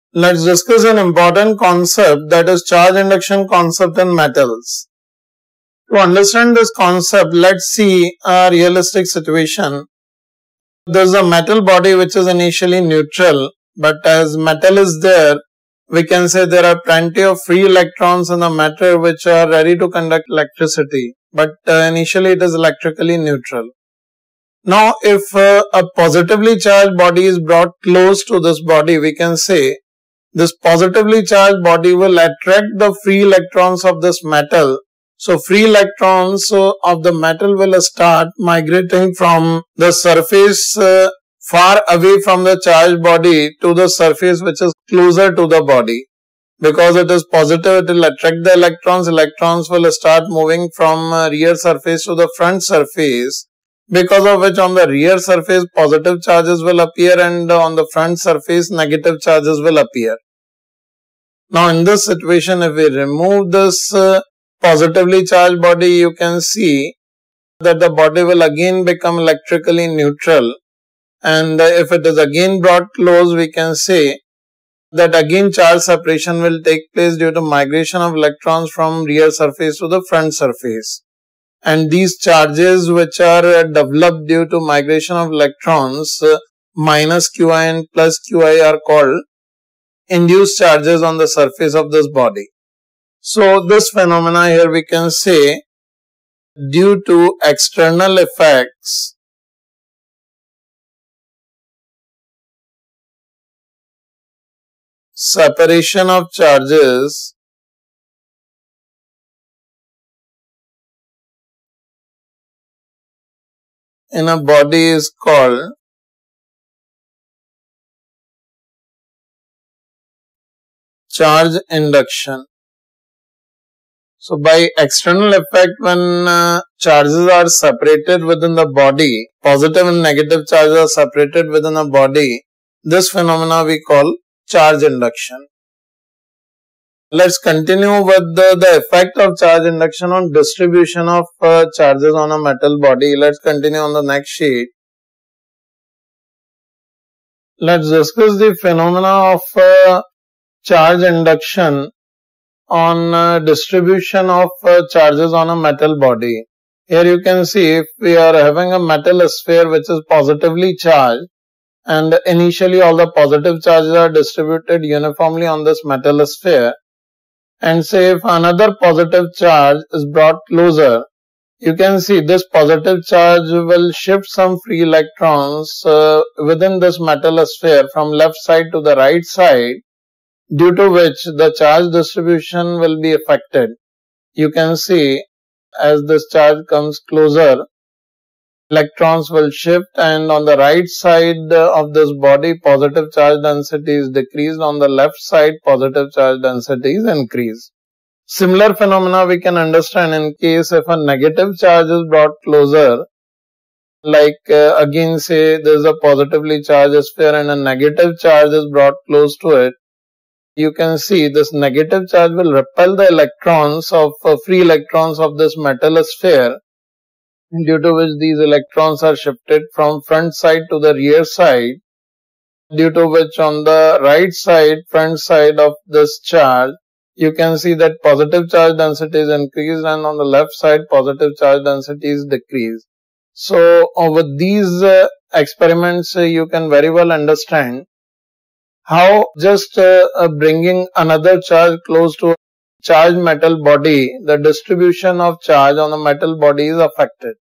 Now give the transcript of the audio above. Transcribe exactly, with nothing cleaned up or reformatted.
Let's discuss an important concept, that is charge induction concept in metals. To understand this concept, let's see a realistic situation. There is a metal body which is initially neutral, but as metal is there, we can say there are plenty of free electrons in the matter which are ready to conduct electricity, but uh, initially it is electrically neutral. Now, if uh, a positively charged body is brought close to this body, we can say this positively charged body will attract the free electrons of this metal. So, free electrons uh, of the metal will start migrating from the surface uh, far away from the charged body to the surface which is closer to the body. Because it is positive, it will attract the electrons. Electrons will start moving from uh, rear surface to the front surface, because of which on the rear surface positive charges will appear and on the front surface negative charges will appear. Now, in this situation, if we remove this uh, positively charged body, you can see that the body will again become electrically neutral. And if it is again brought close, we can say that again charge separation will take place due to migration of electrons from rear surface to the front surface. And these charges which are developed due to migration of electrons, minus Qi and plus Qi, are called induced charges on the surface of this body. So, this phenomena here we can say due to external effects, separation of charges in a body is called charge induction. So, by external effect, when uh, charges are separated within the body, positive and negative charges are separated within a body, this phenomena we call charge induction. Let's continue with the, the effect of charge induction on distribution of uh, charges on a metal body. Let's continue on the next sheet. Let's discuss the phenomena of uh, charge induction on uh, distribution of uh, charges on a metal body. Here you can see if we are having a metal sphere which is positively charged, and initially all the positive charges are distributed uniformly on this metal sphere, and say if another positive charge is brought closer, you can see this positive charge will shift some free electrons uh, within this metal sphere from left side to the right side, due to which the charge distribution will be affected. You can see as this charge comes closer, electrons will shift, and on the right side of this body positive charge density is decreased, on the left side positive charge density is increased. Similar phenomena we can understand in case if a negative charge is brought closer, like uh, again say there is a positively charged sphere and a negative charge is brought close to it. You can see this negative charge will repel the electrons of uh, free electrons of this metal sphere, due to which these electrons are shifted from front side to the rear side, due to which on the right side, front side of this charge, you can see that positive charge density is increased, and on the left side positive charge density is decreased. So, uh, with these uh, experiments, uh, you can very well understand how just uh, uh, bringing another charge close to a charged metal body, the distribution of charge on the metal body is affected.